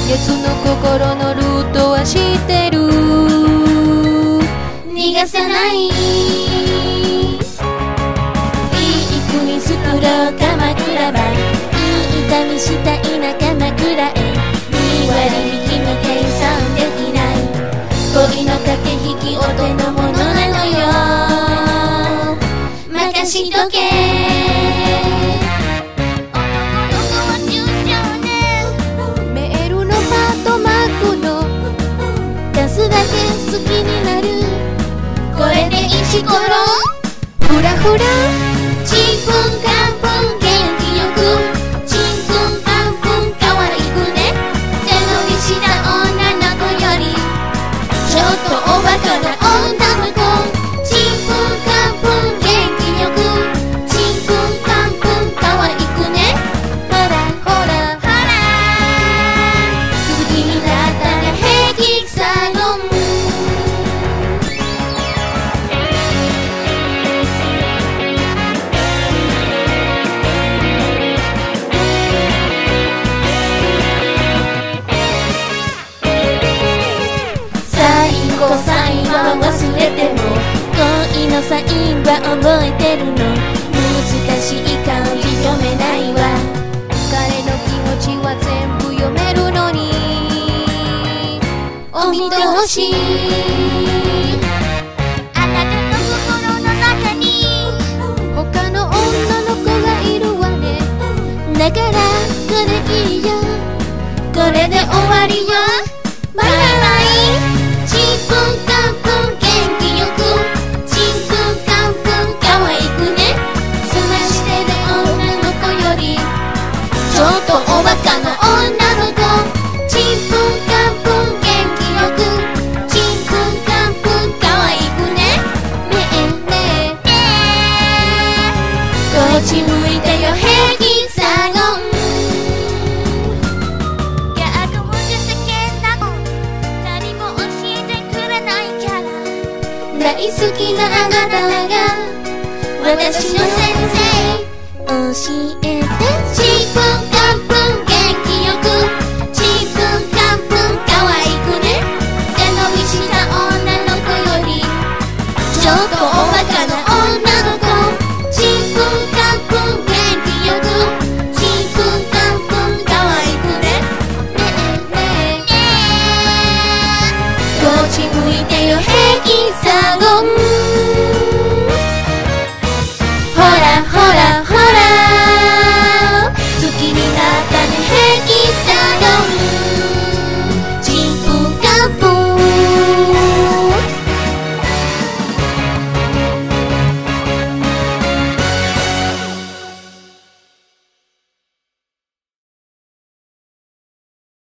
奴の心のルートは知ってる。逃がさない。いい国作ろう鎌倉版。いい旅したいな鎌倉へ。2割引きの計算できない。恋の駆け引きお手のものなのよ。任しとけ。メールのハートマークの出すだけ好きになる。これで石ころフラフラ。ちんぷんかんぷん元気よく。ちんぷんかんぷん可愛くね。背伸びした女の子よりちょっとおバカな女の子。ちんぷんかんぷん元気よく。ちんぷんかんぷん可愛くね。ほらほらほら。好きになったら平気サロン。サインは忘れても恋のサインは覚えてるの。難しい漢字読めないわ。彼の気持ちは全部読めるのにお見通し。あなたの心の中に他の女の子がいるわね。だからこれいいよ。これで終わりよ。バイバイ。ちんぷんかんぷん元気よく。ちんぷんかんぷん可愛くね。すましてる女の子よりちょっとおバカな女の子。ちんぷんかんぷん元気よく。ちんぷんかんぷん可愛くね。ねえねえこっち向いてよ平気サロン。大好きなあなたが私の先生。教えて。ちんぷ